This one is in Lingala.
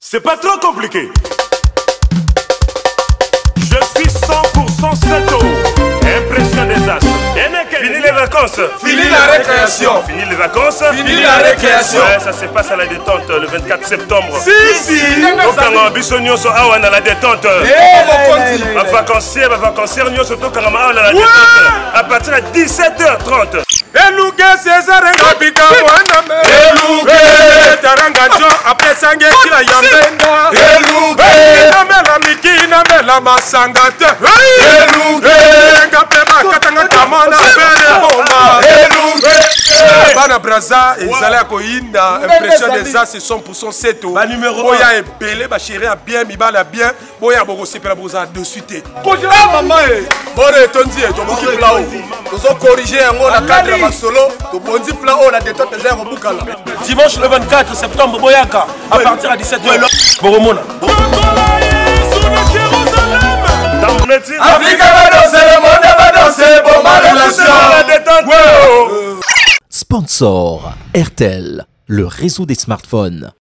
C'est pas trop compliqué. Je suis 100% Seto. Impression des as. Fini les vacances. Fini la récréation. Fini les vacances. Fini la récréation. Ouais, ça se passe à la détente le 24 septembre. Si. Tokanga biso nyonso awa na la détente. Ma vacancière nyonso tokanga awa na la détente. À partir de 17h30. Eluge César Ngapika Mwaname. Eluge Taranga Jo après Sange Kila Yambenga. Eluge Namela Mikina Mela Masangate. Eluge Ngapema Katanga Kamana Bele Bomba. Eluge Bana Braza ezala koyinda impression des as 100% Seto. Ba numéro Boya est belé ba chéri a bien mibala bien. Boya boko sepela boza de suite. Ah maman eh. Bore tondi to boki plao. Tozo corriger yango na cadre masolo. To bondi plao na détente zéro bukala. Dimanche le 24 septembre Boyaka à partir de 17h. Boromona. Africa va danser, le monde va danser, bon ma relation. Sponsor RTL, le réseau des smartphones.